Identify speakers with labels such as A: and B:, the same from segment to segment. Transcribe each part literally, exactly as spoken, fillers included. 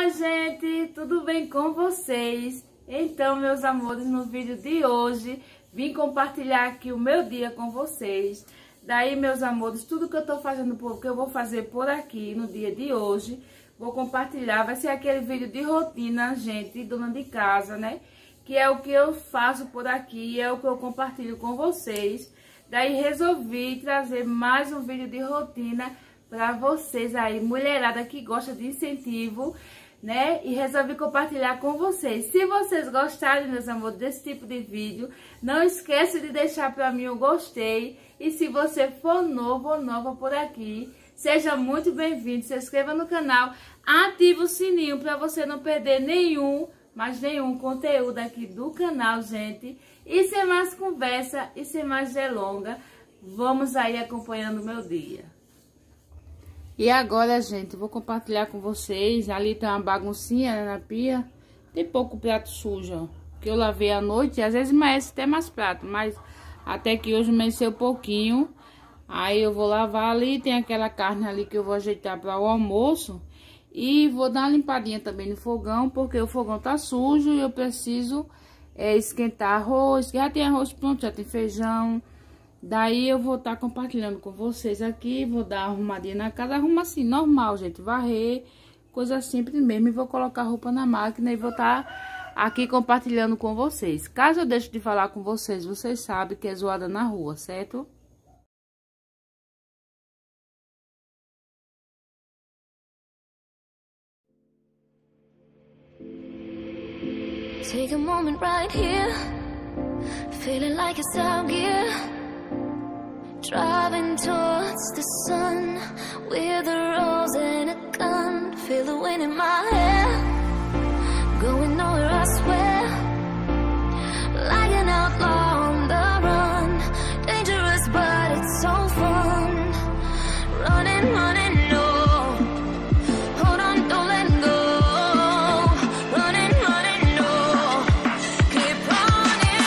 A: Oi, gente, tudo bem com vocês? Então, meus amores, no vídeo de hoje, vim compartilhar aqui o meu dia com vocês. Daí, meus amores, tudo que eu tô fazendo, que eu vou fazer por aqui no dia de hoje, vou compartilhar. Vai ser aquele vídeo de rotina, gente, dona de casa, né? Que é o que eu faço por aqui, é o que eu compartilho com vocês. Daí, resolvi trazer mais um vídeo de rotina para vocês aí, mulherada que gosta de incentivo, né? E resolvi compartilhar com vocês. Se vocês gostarem, meus amores, desse tipo de vídeo, não esqueça de deixar para mim o gostei. E se você for novo ou nova por aqui, seja muito bem-vindo. Se inscreva no canal, ative o sininho para você não perder nenhum, mas nenhum conteúdo aqui do canal, gente. E sem mais conversa e sem mais delonga, vamos aí acompanhando o meu dia. E agora, gente, vou compartilhar com vocês. Ali tem uma baguncinha, né, na pia. Tem pouco prato sujo, ó, que eu lavei à noite. E às vezes amanhece até mais prato, mas até que hoje amanheceu pouquinho. Aí eu vou lavar ali. Tem aquela carne ali que eu vou ajeitar para o almoço. E vou dar uma limpadinha também no fogão, porque o fogão tá sujo e eu preciso é, esquentar arroz. Já tem arroz pronto, já tem feijão. Daí eu vou estar tá compartilhando com vocês aqui, vou dar uma arrumadinha na casa, arruma assim, normal, gente, varrer, coisa simples mesmo, e vou colocar roupa na máquina e vou estar tá aqui compartilhando com vocês. Caso eu deixe de falar com vocês, vocês sabem que é zoada na rua, certo?
B: Take a moment right here, feeling like it's out gear. Driving towards the sun with a rose and a gun. Feel the wind in my hair, going nowhere I swear. Like an outlaw on the run, dangerous but it's so fun. Running, running, no. Hold on, don't let go. Running, running, no. Keep running.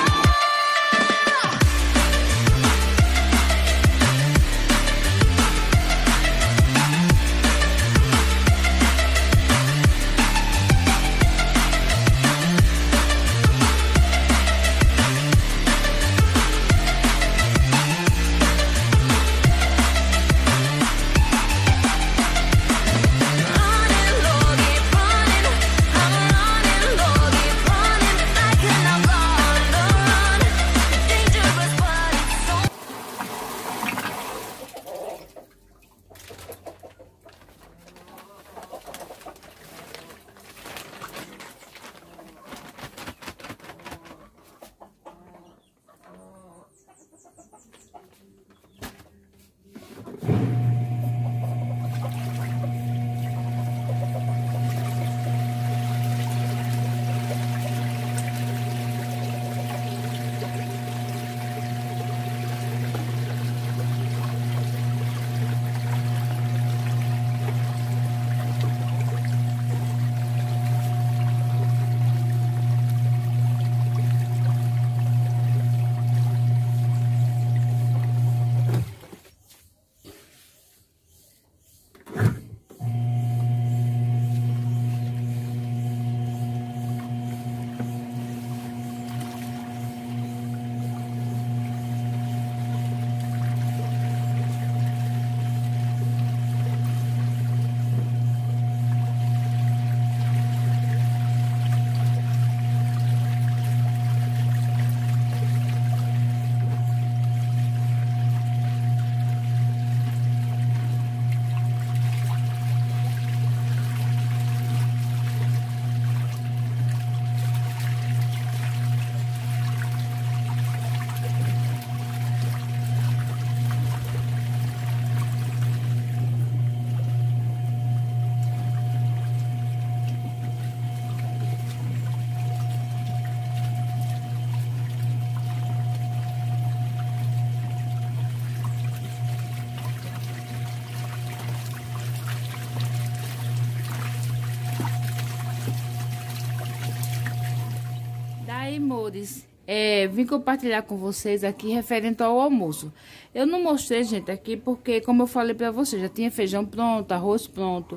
A: Aí, amores, é, vim compartilhar com vocês aqui referente ao almoço. Eu não mostrei, gente, aqui porque, como eu falei pra vocês, já tinha feijão pronto, arroz pronto.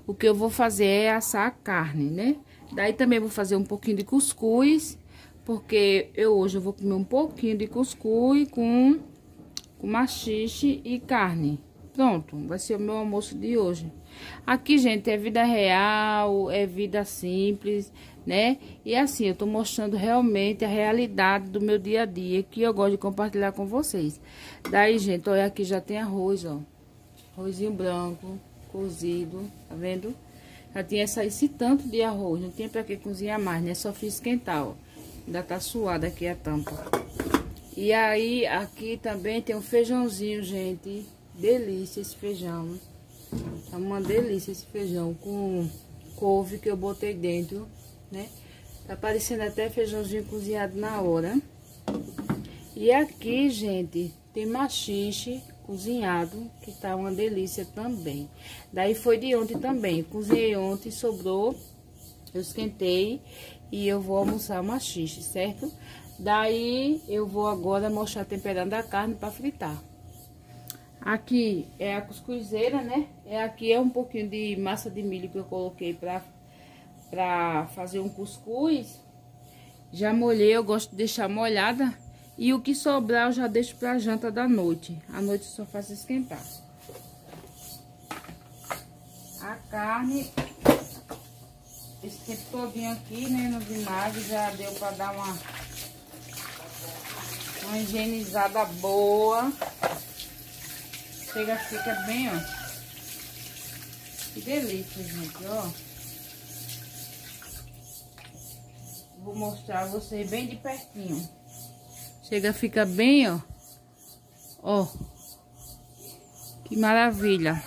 A: o que eu vou fazer é assar a carne, né? Daí também vou fazer um pouquinho de cuscuz, porque eu hoje eu vou comer um pouquinho de cuscuz com, com maxixe e carne. Pronto, vai ser o meu almoço de hoje. Aqui, gente, é vida real, é vida simples, né? E assim, eu tô mostrando realmente a realidade do meu dia a dia, que eu gosto de compartilhar com vocês. Daí, gente, olha, aqui já tem arroz, ó. Arrozinho branco, cozido, tá vendo? Já tinha essa, esse tanto de arroz, não tinha pra que cozinhar mais, né? Só fiz esquentar, ó. Ainda tá suada aqui a tampa. E aí, aqui também tem um feijãozinho, gente. Delícia esse feijão. É uma delícia esse feijão com couve que eu botei dentro, né? Tá parecendo até feijãozinho cozinhado na hora. E aqui, gente, tem maxixe cozinhado, que tá uma delícia também. Daí foi de ontem também. Cozinhei ontem, sobrou. Eu esquentei e eu vou almoçar maxixe, certo? Daí eu vou agora mostrar temperando a carne para fritar. Aqui é a cuscuzeira, né? É, aqui é um pouquinho de massa de milho que eu coloquei pra, pra fazer um cuscuz. Já molhei, eu gosto de deixar molhada. E o que sobrar eu já deixo pra janta da noite. À noite eu só faço esquentar. A carne, esse tempo todinho aqui, né, no vinagre, já deu pra dar uma, uma higienizada boa. Chega, fica bem, ó. Que delícia, gente, ó. Vou mostrar a vocês bem de pertinho. Chega, fica bem, ó. Ó. Que maravilha.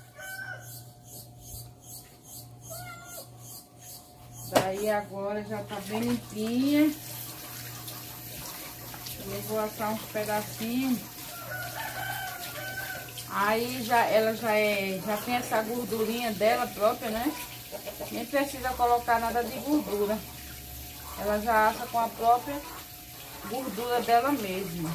A: Daí agora já tá bem limpinha. Também vou assar uns pedacinhos. Aí já, ela já é, já tem essa gordurinha dela própria, né? Nem precisa colocar nada de gordura. Ela já assa com a própria gordura dela mesma.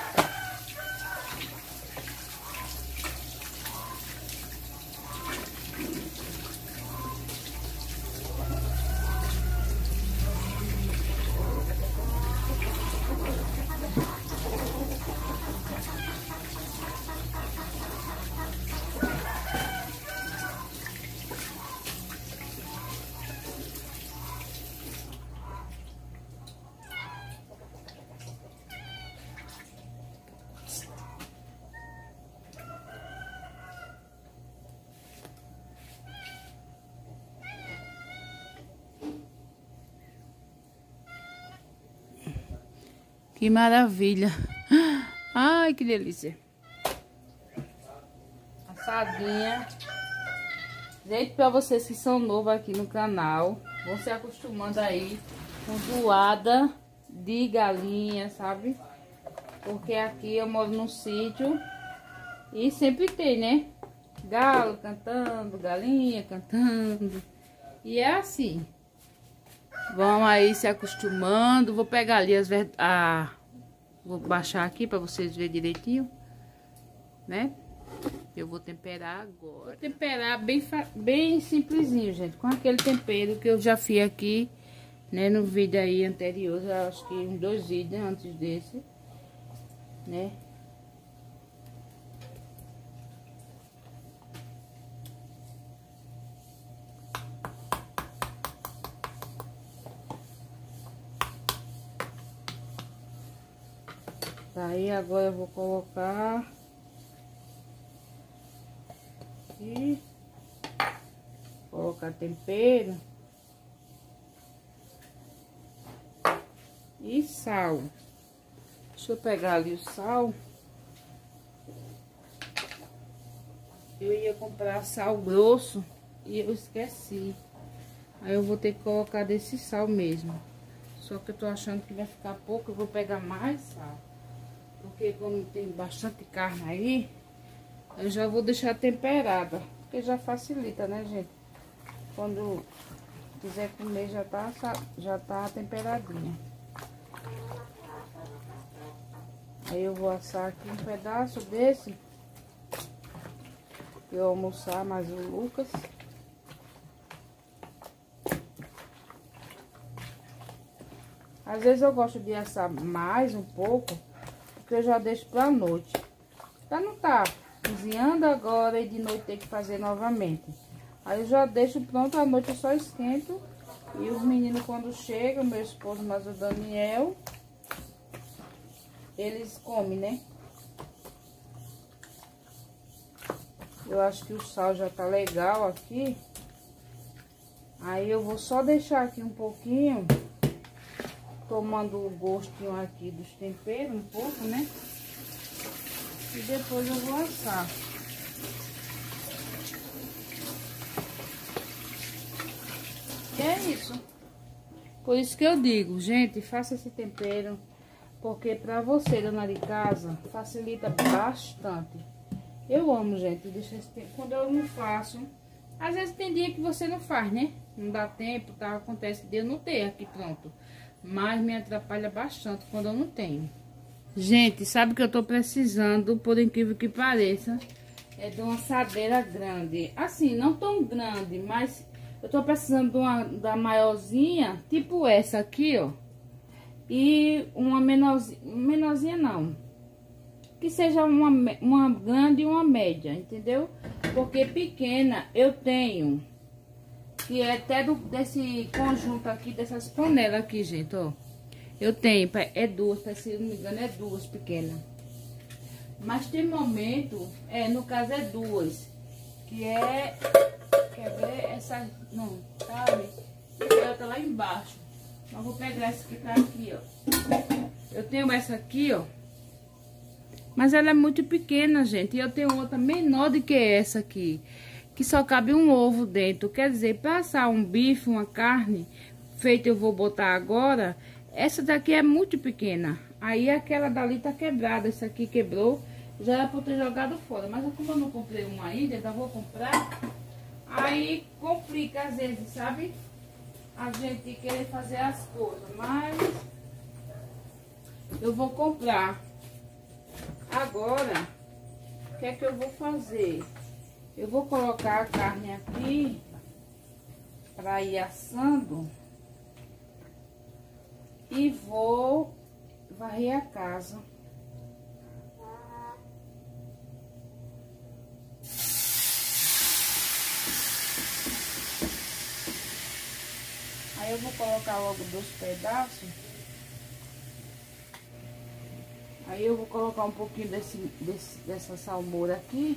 A: Que maravilha. Ai, que delícia. Assadinha. Gente, pra vocês que são novos aqui no canal, vão se acostumando aí com zoada de galinha, sabe? Porque aqui eu moro num sítio e sempre tem, né? Galo cantando, galinha cantando. E é assim. Vão aí se acostumando. Vou pegar ali as ver... ah, vou baixar aqui para vocês verem direitinho, né? Eu vou temperar agora. Vou temperar bem, bem simplesinho, gente. Com aquele tempero que eu já fiz aqui, né? No vídeo aí anterior. Eu acho que uns dois vídeos antes desse, né? Aí agora eu vou colocar aqui, colocar tempero e sal. Deixa eu pegar ali o sal. Eu ia comprar sal grosso e eu esqueci. Aí eu vou ter que colocar desse sal mesmo. Só que eu tô achando que vai ficar pouco, eu vou pegar mais sal. Porque como tem bastante carne aí, eu já vou deixar temperada. Porque já facilita, né, gente? Quando quiser comer, já tá, já tá temperadinha. Aí eu vou assar aqui um pedaço desse. Eu almoçar mais o Lucas. Às vezes eu gosto de assar mais um pouco, porque eu já deixo pra noite. Pra não tá cozinhando agora e de noite ter que fazer novamente. Aí eu já deixo pronto, à noite eu só esquento. E os meninos quando chegam, meu esposo, mas o Daniel, eles comem, né? Eu acho que o sal já tá legal aqui. Aí eu vou só deixar aqui um pouquinho, tomando o gostinho aqui dos temperos, um pouco, né? E depois eu vou assar. E é isso. Por isso que eu digo, gente, faça esse tempero, porque pra você, dona de casa, facilita bastante. Eu amo, gente, deixa esse tempo. Quando eu não faço, às vezes tem dia que você não faz, né? Não dá tempo, tá? Acontece de eu não ter aqui pronto. Mas me atrapalha bastante quando eu não tenho. Gente, sabe que eu tô precisando, por incrível que pareça, é de uma assadeira grande. Assim, não tão grande, mas eu tô precisando de uma da maiorzinha, tipo essa aqui, ó. E uma menorzinha, menorzinha não. Que seja uma, uma grande e uma média, entendeu? Porque pequena eu tenho, que é até do, desse conjunto aqui, dessas panelas aqui, gente, ó. Eu tenho, é duas, se não me engano, é duas pequenas. Mas tem momento, é, no caso é duas, que é, quer ver, essa, não, sabe? E outra lá embaixo. Mas vou pegar essa que tá aqui, ó. Eu tenho essa aqui, ó. Mas ela é muito pequena, gente. E eu tenho outra menor do que essa aqui, que só cabe um ovo dentro. Quer dizer, para assar um bife, uma carne, feita eu vou botar agora, essa daqui é muito pequena. Aí aquela dali tá quebrada, essa aqui quebrou. Já era pra eu ter jogado fora. Mas como eu não comprei uma ainda, ainda vou comprar. Aí complica às vezes, sabe? A gente querer fazer as coisas. Mas eu vou comprar. Agora, o que é que eu vou fazer? Eu vou colocar a carne aqui para ir assando e vou varrer a casa. Aí eu vou colocar logo dois pedaços. Aí eu vou colocar um pouquinho desse, desse, dessa salmoura aqui.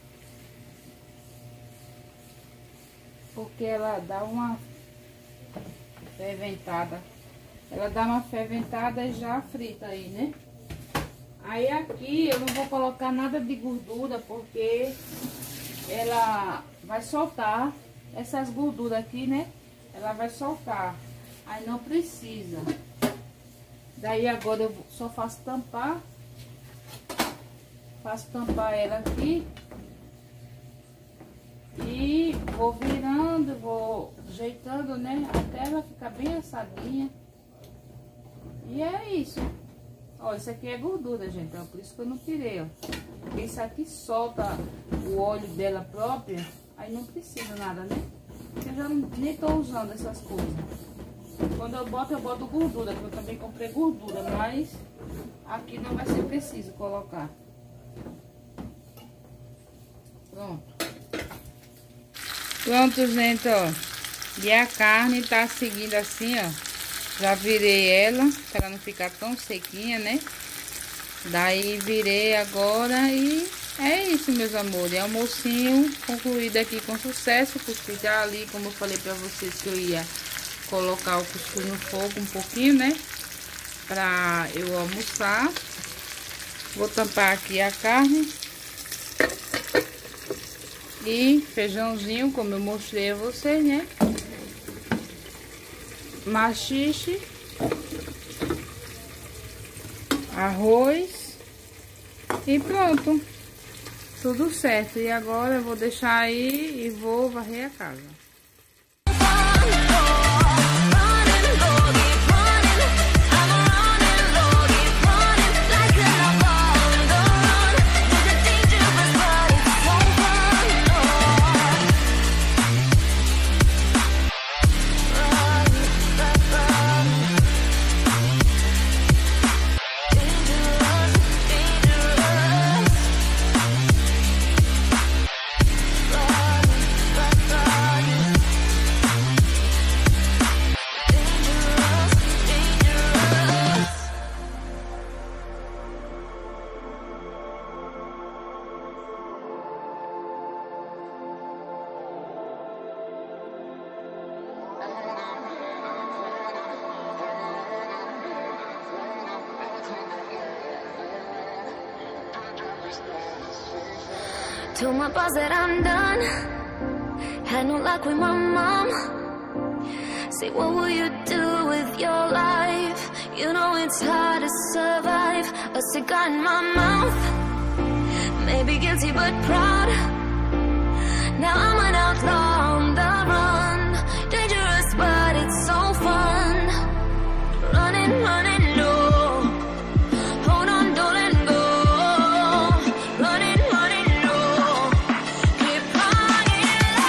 A: Porque ela dá uma ferventada. Ela dá uma ferventada e já frita aí, né? Aí aqui eu não vou colocar nada de gordura, porque ela vai soltar essas gorduras aqui, né? Ela vai soltar. Aí não precisa. Daí agora eu só faço tampar. Faço tampar ela aqui. E vou virando, vou ajeitando, né? Até ela ficar bem assadinha. E é isso. Ó, isso aqui é gordura, gente. Ó, por isso que eu não tirei, ó. Porque isso aqui solta o óleo dela própria. Aí não precisa nada, né? Eu já nem tô usando essas coisas. Quando eu boto, eu boto gordura, porque eu também comprei gordura, mas aqui não vai ser preciso colocar. Pronto. Pronto, gente, ó. E a carne tá seguindo assim, ó. Já virei ela, pra ela não ficar tão sequinha, né? Daí virei agora e é isso, meus amores. É almocinho concluído aqui com sucesso. Porque já ali, como eu falei pra vocês, que eu ia colocar o cuscuz no fogo um pouquinho, né? Pra eu almoçar. Vou tampar aqui a carne. E feijãozinho, como eu mostrei a vocês, né? Maxixe. Arroz. E pronto. Tudo certo. E agora eu vou deixar aí e vou varrer a casa.
B: Told my boss that I'm done. Had no luck with my mom. Say, what will you do with your life? You know it's hard to survive. A cigar in my mouth. Maybe guilty but proud. Now I'm an outlaw on the run. Dangerous but it's so fun. Running, running low. Hold on, don't let go. Running, running low. Keep running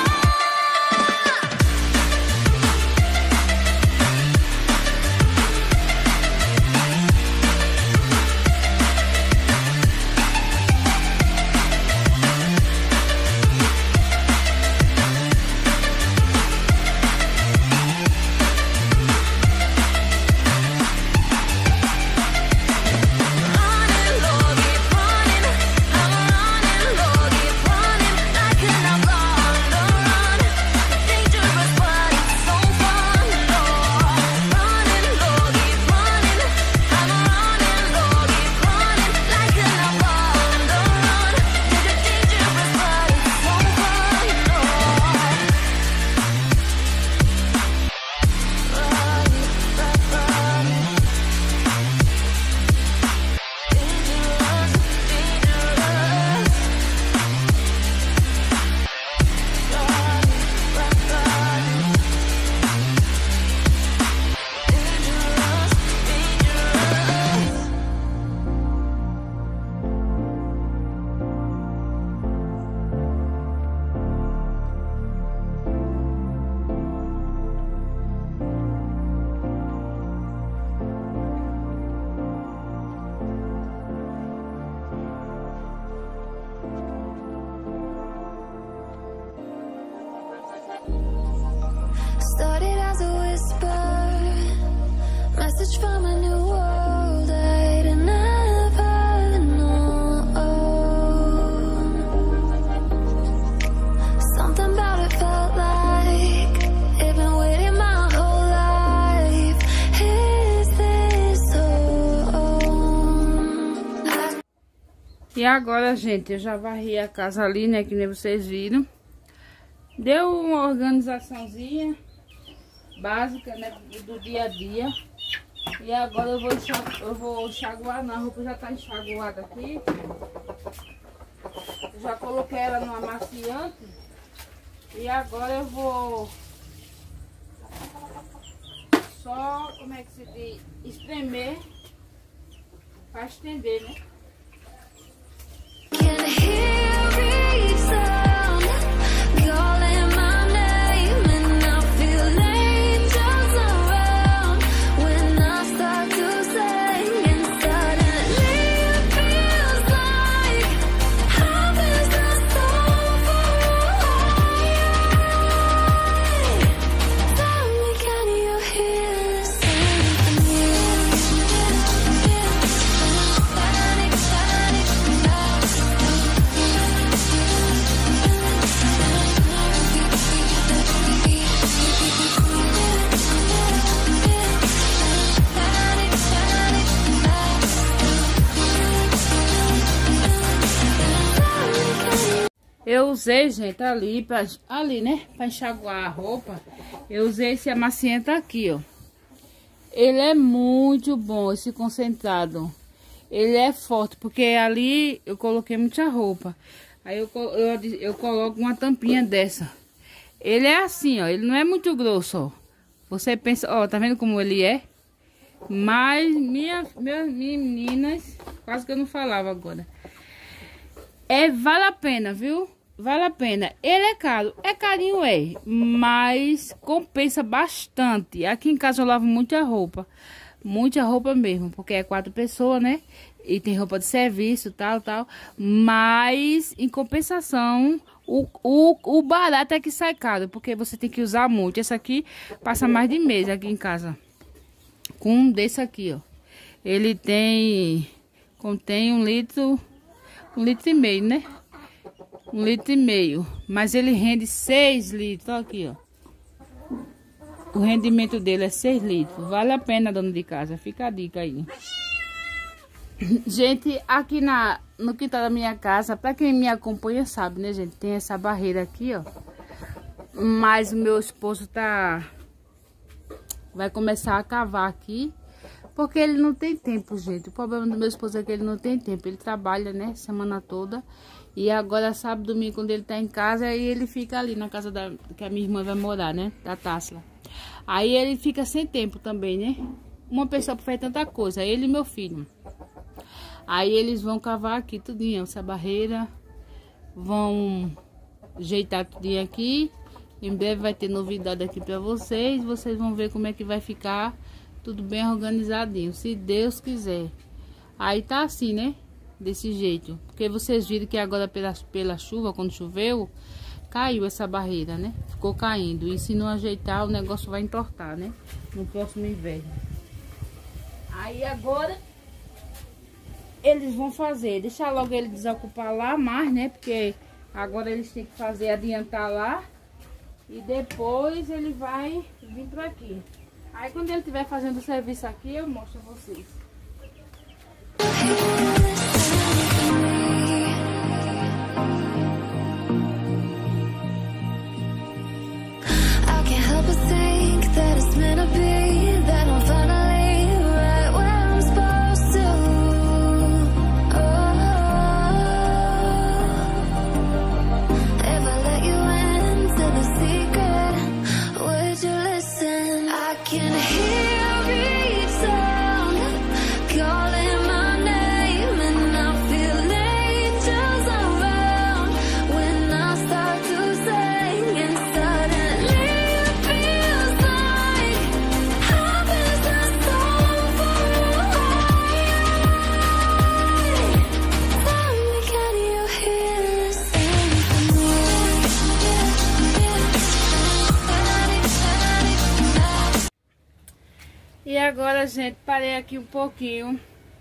B: started as a whisper, message from a new world I'd never known. Something about it felt like it'd been waiting my whole life. Is this home?
A: E agora, gente, eu já varri a casa ali, né, que nem vocês viram. Deu uma organizaçãozinha básica, né, do dia a dia. E agora eu vou, eu vou enxaguar, não, a roupa já tá enxaguada aqui. Eu já coloquei ela no amaciante. E agora eu vou só, como é que se diz, espremer para estender, né?
B: Can hear each sound calling my name, and I feel angels around when I start to sing, and suddenly it feels like heaven's not so far away. Tell me, can you hear the symphony? Panic, panic,
A: Eu usei, gente, ali, pra, ali, né, pra enxaguar a roupa. Eu usei esse amaciante aqui, ó. Ele é muito bom, esse concentrado. Ele é forte, porque ali eu coloquei muita roupa. Aí eu, eu, eu coloco uma tampinha dessa. Ele é assim, ó, ele não é muito grosso, ó. Você pensa, ó, tá vendo como ele é? Mas minha, minhas meninas, quase que eu não falava agora. É, vale a pena, viu? Vale a pena. Ele é caro. É carinho, é. Mas compensa bastante. Aqui em casa eu lavo muita roupa. Muita roupa mesmo. Porque é quatro pessoas, né? E tem roupa de serviço, tal, tal. Mas, em compensação, o, o, o barato é que sai caro. Porque você tem que usar muito. Esse aqui passa mais de mês aqui em casa. Com um desse aqui, ó. Ele tem... Contém um litro... Um litro e meio, né? Um litro e meio. Mas ele rende seis litros. Olha aqui, ó. O rendimento dele é seis litros. Vale a pena, dona de casa. Fica a dica aí. Gente, aqui na, no quintal da minha casa. Pra quem me acompanha sabe, né, gente? Tem essa barreira aqui, ó. Mas o meu esposo tá... vai começar a cavar aqui. Porque ele não tem tempo, gente. O problema do meu esposo é que ele não tem tempo. Ele trabalha, né, semana toda. E agora, sábado, domingo, quando ele tá em casa, aí ele fica ali na casa da, que a minha irmã vai morar, né? Da Tássila. Aí ele fica sem tempo também, né? Uma pessoa faz tanta coisa, ele e meu filho. Aí eles vão cavar aqui tudinho, essa barreira. Vão ajeitar tudinho aqui. Em breve vai ter novidade aqui pra vocês. Vocês vão ver como é que vai ficar. Tudo bem organizadinho, se Deus quiser. Aí tá assim, né? Desse jeito. Porque vocês viram que agora pela, pela chuva, quando choveu, caiu essa barreira, né? Ficou caindo. E se não ajeitar, o negócio vai entortar, né? No próximo inverno. Aí agora, eles vão fazer. Deixar logo ele desocupar lá mais, né? Porque agora eles têm que fazer, adiantar lá. E depois ele vai vir pra aqui. Aí quando ele estiver fazendo o serviço aqui, eu mostro a vocês. E agora, gente, parei aqui um pouquinho.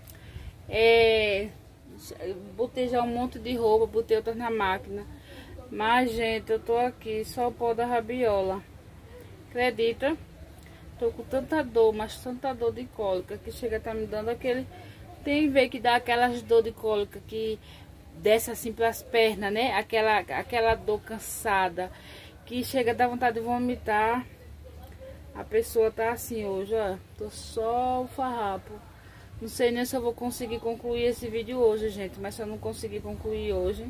A: É, botei já um monte de roupa, botei outras na máquina. Mas, gente, eu tô aqui, só o pó da rabiola. Acredita? Tô com tanta dor, mas tanta dor de cólica, que chega a tá me dando aquele... Tem ver que dá aquelas dor de cólica que desce assim pras pernas, né? Aquela, aquela dor cansada, que chega a dar vontade de vomitar. A pessoa tá assim hoje, ó. Tô só o farrapo. Não sei nem se eu vou conseguir concluir esse vídeo hoje, gente. Mas se eu não conseguir concluir hoje,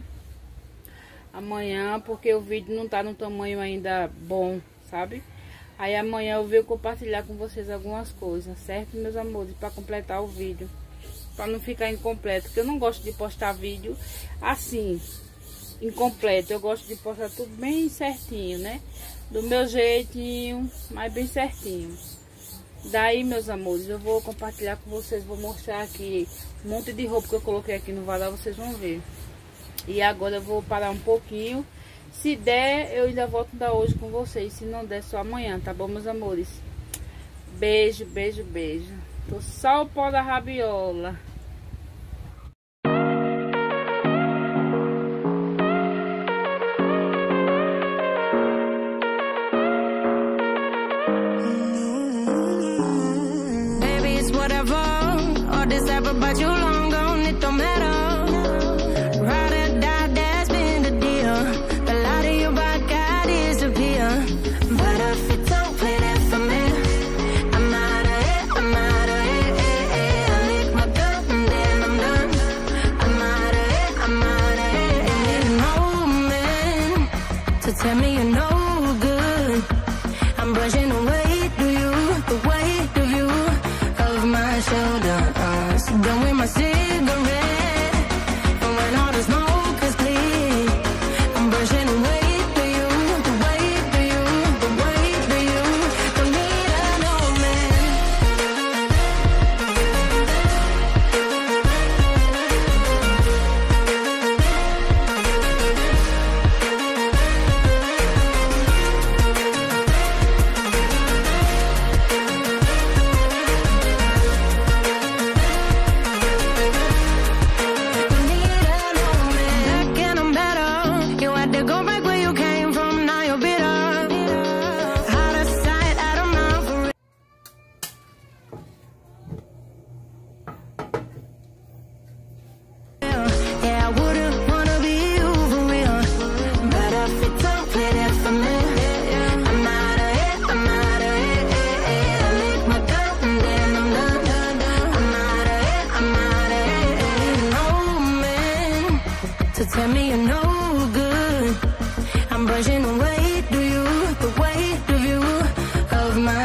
A: amanhã, porque o vídeo não tá no tamanho ainda bom, sabe? Aí amanhã eu venho compartilhar com vocês algumas coisas, certo, meus amores? Pra completar o vídeo, pra não ficar incompleto. Porque eu não gosto de postar vídeo assim, incompleto. Eu gosto de postar tudo bem certinho, né? Do meu jeitinho, mas bem certinho. Daí, meus amores, eu vou compartilhar com vocês. Vou mostrar aqui um monte de roupa que eu coloquei aqui no varal, vocês vão ver. E agora eu vou parar um pouquinho. Se der, eu ainda volto da hoje com vocês. Se não der, só amanhã, tá bom, meus amores? Beijo, beijo, beijo. Tô só o pó da rabiola.
C: But you long gone, it don't matter. Ride or die, that's been the deal. The light of your back, I disappear. But if you don't play that for me, I'm out of it, I'm out of it. I lick my gun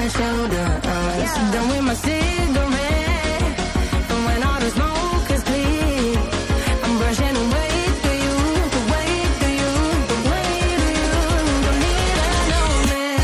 C: my shoulder. Uh, yeah. Done with my cigarette, and when all the smoke is clear, I'm brushing away to you, the way to you, the way to you. Don't need another man.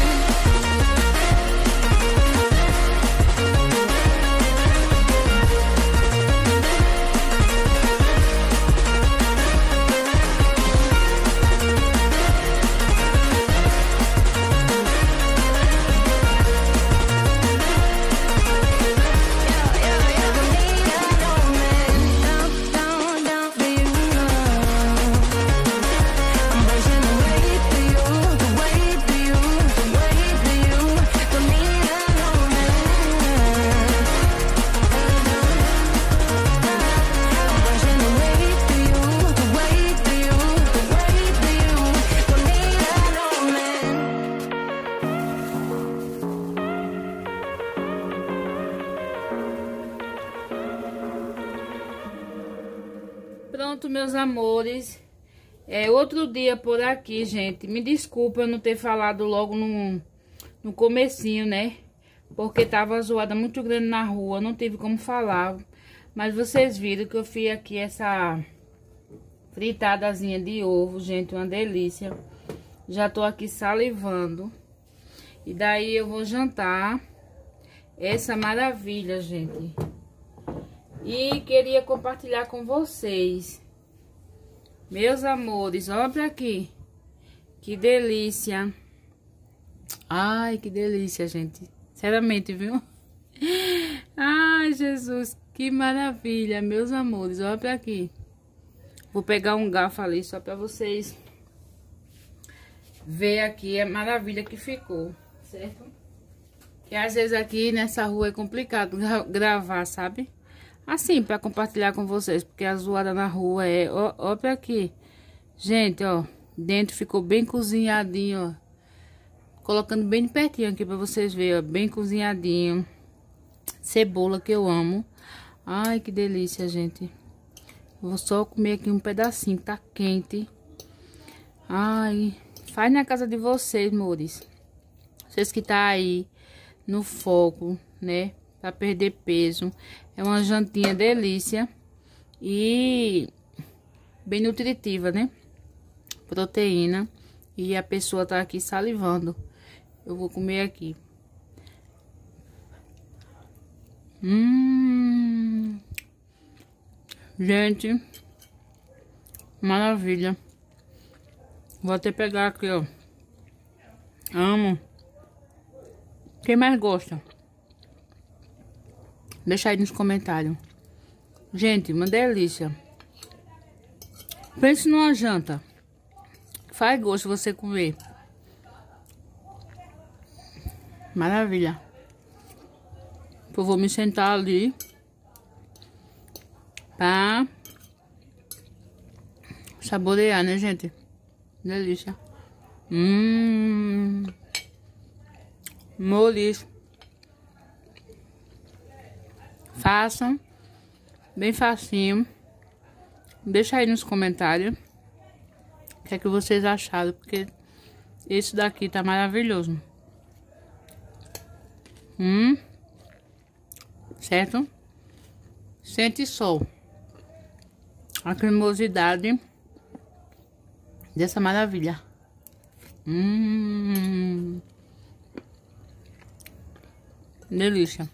A: Pronto, meus amores, é outro dia por aqui, gente. Me desculpa eu não ter falado logo no, no comecinho, né? Porque tava zoada muito grande na rua, não tive como falar. Mas vocês viram que eu fiz aqui essa fritadazinha de ovo, gente, uma delícia. Já tô aqui salivando. E daí eu vou jantar essa maravilha, gente. E queria compartilhar com vocês, meus amores, olha aqui, que delícia. Ai, que delícia, gente, sinceramente, viu? Ai, Jesus, que maravilha, meus amores, olha aqui. Vou pegar um garfo ali só pra vocês ver aqui a maravilha que ficou, certo? Que às vezes aqui nessa rua é complicado gravar, sabe? Assim, pra compartilhar com vocês, porque a zoada na rua é... Ó, ó pra aqui. Gente, ó, dentro ficou bem cozinhadinho, ó. Colocando bem pertinho aqui pra vocês verem, ó, bem cozinhadinho. Cebola que eu amo. Ai, que delícia, gente. Vou só comer aqui um pedacinho, tá quente. Ai, faz na casa de vocês, amores. Vocês que tá aí no foco, né? Pra perder peso. É uma jantinha delícia. E bem nutritiva, né? Proteína. E a pessoa tá aqui salivando. Eu vou comer aqui. Hum. Gente. Maravilha. Vou até pegar aqui, ó. Amo. Quem mais gosta? Deixa aí nos comentários. Gente, uma delícia. Pense numa janta. Faz gosto você comer. Maravilha. Eu vou me sentar ali. Pra saborear, né, gente? Delícia. Hum. Molis. Façam. Bem facinho. Deixa aí nos comentários o que é que vocês acharam, porque esse daqui tá maravilhoso. Hum. Certo? Sente só a cremosidade dessa maravilha. Hum. Delícia.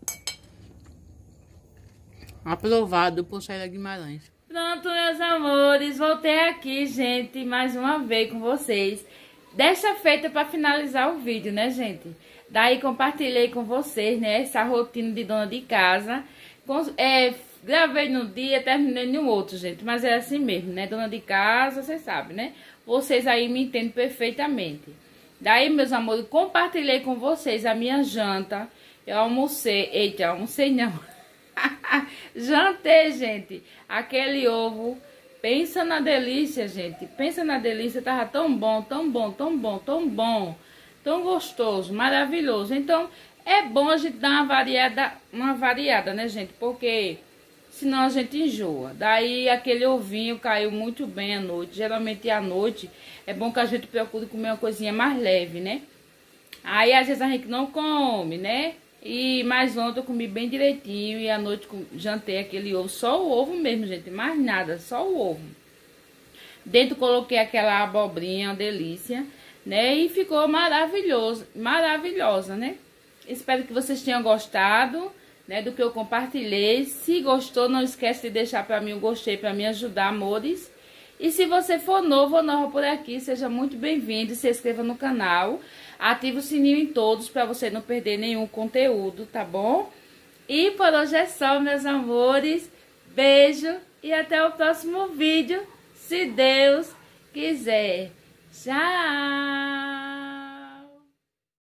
A: Aprovado por Célia Guimarães. Pronto, meus amores, voltei aqui, gente, mais uma vez com vocês. Desta feita para finalizar o vídeo, né, gente? Daí compartilhei com vocês, né, essa rotina de dona de casa. Com, é, gravei num dia, terminei no outro, gente, mas é assim mesmo, né? Dona de casa, vocês sabem, né? Vocês aí me entendem perfeitamente. Daí, meus amores, compartilhei com vocês a minha janta. Eu almocei, eita, almocei não. Jantei, gente, aquele ovo. Pensa na delícia, gente. Pensa na delícia, tava tão bom, tão bom, tão bom, tão bom, tão gostoso, maravilhoso. Então, é bom a gente dar uma variada, uma variada, né, gente? Porque senão a gente enjoa. Daí, aquele ovinho caiu muito bem à noite. Geralmente, à noite, é bom que a gente procure comer uma coisinha mais leve, né? Aí às vezes a gente não come, né? E mais ontem eu comi bem direitinho e à noite jantei aquele ovo, só o ovo mesmo, gente, mais nada, só o ovo. Dentro coloquei aquela abobrinha, uma delícia, né? E ficou maravilhoso, maravilhosa, né? Espero que vocês tenham gostado, né, do que eu compartilhei. Se gostou, não esquece de deixar pra mim um gostei pra me ajudar, amores. E se você for novo ou nova por aqui, seja muito bem-vindo, se inscreva no canal. Ative o sininho em todos para você não perder nenhum conteúdo, tá bom? E por hoje é só, meus amores. Beijo e até o próximo vídeo, se Deus quiser. Tchau!